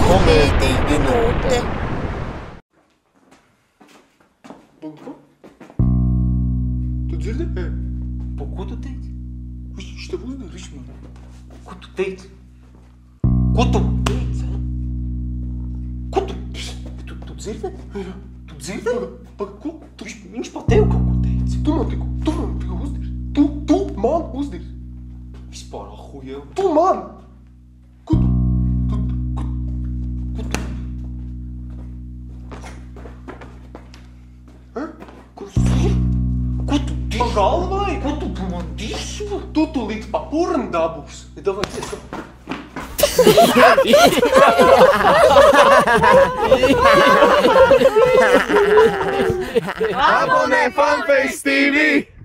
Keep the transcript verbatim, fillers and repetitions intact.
Minūte, minūte. Ko? Tu dzirdēji? Pa ko tu teici? Viņš, viņš tev uzdara, viņš man. Ko tu teici? Ko tu teici? Ko tu... Tu, tu dzirdi? Jā. Tu dzirdi? Paga, paga, ko? Tu, Viņš, viņš pa tev kaut ko teici. tu man tikko, tu man tikko uzdari. Tu, tu man uzdari. Vispār ahujeu. Tu man! Ko tu? Tu, ko, ko tu? Eh? Ko tu dzirdi? Ko tu diši? Pa galvai? Ko tu pa man diši? Tu tu līdz pa purnu dabūs. Ja davai, ciet, ka... Abonē Fanface T V!